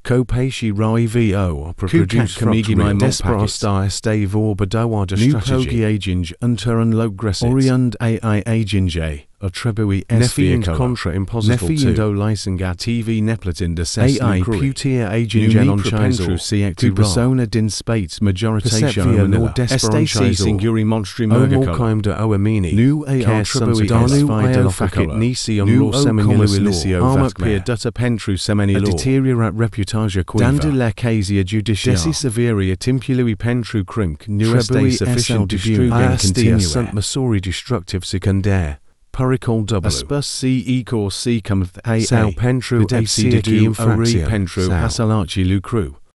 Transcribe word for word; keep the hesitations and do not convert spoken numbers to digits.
Kopeishi Rai Vo produce Kamigi my Desprostai Stave or Badowa strategy Aginge Unter and Logressit Oriund A I Aginge a Trebui Nefi and Contra Imposible Nefi and O Lysinga T V Neplatin de Ses A I Putia Aginge on Chizal Siectu Persona din Spates Majoritatione nor Estaci Singuri Monstri Murgacola de Oamini New A R Trebui Danu Iofacit Nisi on Law Seminilu Ilisio Armapia Dutta Pentru Semeni Law Deteriorat Reputaja Quiva Dandile Casia Judicia Desi Severia Timpului Pentru Crimc Nueste Sufficient Distrugen Continua Sant Masori Destructive Secundaire Puricol double Aspus C E Cor C cometh A Sao Pentru A C Didu Ori Pentru Asalachi Lucru